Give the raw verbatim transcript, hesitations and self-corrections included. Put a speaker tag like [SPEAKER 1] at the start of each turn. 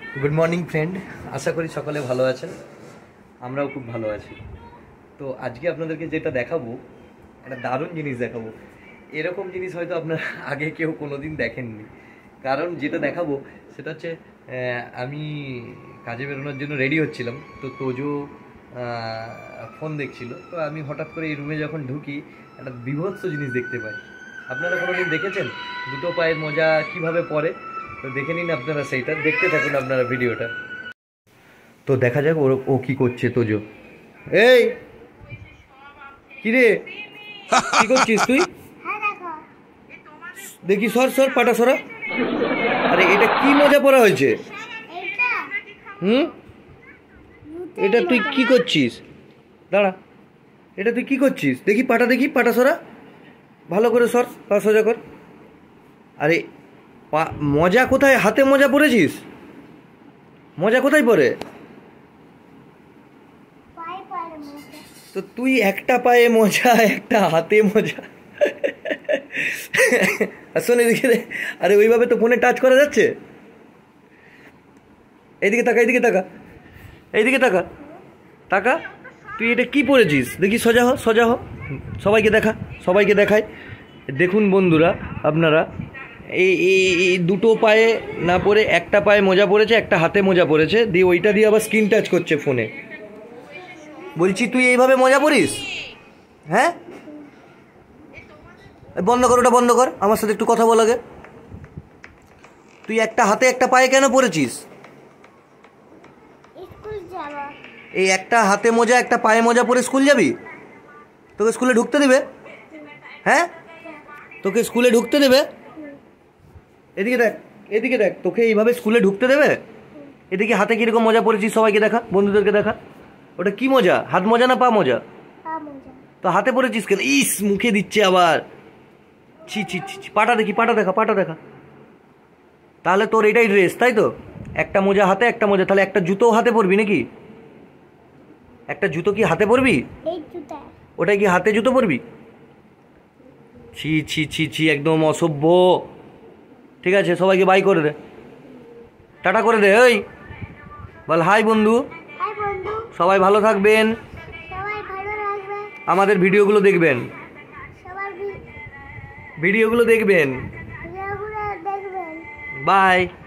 [SPEAKER 1] Good morning friend आशा करी सकले भालो आছেন আমরাও খুব ভালো আছি। তো আজকে আপনাদেরকে যেটা দেখাবো একটা দারুণ জিনিস দেখাবো। এরকম জিনিস হয়তো আপনারা আগে কেউ কোনোদিন দেখেননি। কারণ যেটা দেখাবো সেটা হচ্ছে আমি কাজে বেরোনোর জন্য রেডি হচ্ছিলাম, তো তোজো ফোন দেখছিল, তো আমি হঠাৎ করে এই রুমে যখন ঢুকি একটা বিভৎস জিনিস দেখতে পাই। আপনারা কোনোদিন দেখেছেন দুটো পায়ের মোজা কিভাবে পরে? তো দেখে নিন আপনারা, সেইটা দেখতে থাকুন আপনারা ভিডিওটা। তো দেখা যাক ওর ও কি করছে। তোজো, এই কি রে, কি করছিস তুই? দেখি সর সর পাটা সরা। আরে এটা কি মোজা পরা হয়েছে? হুম, এটা তুই কি করছিস? দাঁড়া, এটা তুই কি করছিস? দেখি পাটা, দেখি পাটা সরা, ভালো করে সর, পা সোজা কর। আরে পা মোজা কোথায়? হাতে মোজা পরেছিস? মোজা কোথায় পরে? তো তুই একটা পায়ে মোজা একটা হাতে মোজা। শোন এদিকে, আরে ওইভাবে তো ফোনে টাচ করা যাচ্ছে। এইদিকে তাকা, এইদিকে তাকা, এইদিকে তাকা, তাকা। তুই এটা কি পরেছিস? দেখি সোজা হ, সোজা হ, সবাইকে দেখা, সবাইকে দেখায়। দেখুন বন্ধুরা আপনারা, এই এই দুটো পায়ে না পরে একটা পায়ে মোজা পরেছে, একটা হাতে মোজা পরেছে, দিয়ে ওইটা দিয়ে আবার স্ক্রিন টাচ করছে ফোনে। বলছি তুই এইভাবে মোজা পরিস? হ্যাঁ, বন্ধ কর, ওটা বন্ধ কর, আমার সাথে একটু কথা বল আগে। তুই একটা হাতে একটা পায়ে কেন পরেছিস? এই একটা হাতে মোজা একটা পায়ে মোজা পরে স্কুল যাবি? তোকে স্কুলে ঢুকতে দেবে? হ্যাঁ, তোকে স্কুলে ঢুকতে দেবে? এদিকে দেখ, এদিকে দেখ, তোকে এইভাবে স্কুলে ঢুকতে দেবে? এদিকে হাতে কীরকম মোজা পরেছিস সবাইকে দেখা, বন্ধুদেরকে দেখা। ওটা কি মোজা? হাত মোজা না পা মোজা? তো হাতে পরেছিস কেন? ইস, মুখে দিচ্ছে আবার। ছি ছি ছি, পাটা দেখি, পাটা দেখা, পাটা দেখা। তাহলে তোর এটাই ড্রেস, তাই তো? একটা মোজা হাতে, একটা মোজা। তাহলে একটা জুতো হাতে পরবি নাকি? একটা জুতো কি হাতে পরবি? ওটাই কি হাতে জুতো পরবি? ছি ছি ছি ছি, একদম অসভ্য। ঠিক আছে, সবাইকে বাই করে দে, টাটা করে দে। ওই বল হাই বন্ধু। সবাই ভালো থাকবেন, আমাদের ভিডিওগুলো দেখবেন, ভিডিওগুলো দেখবেন। বাই।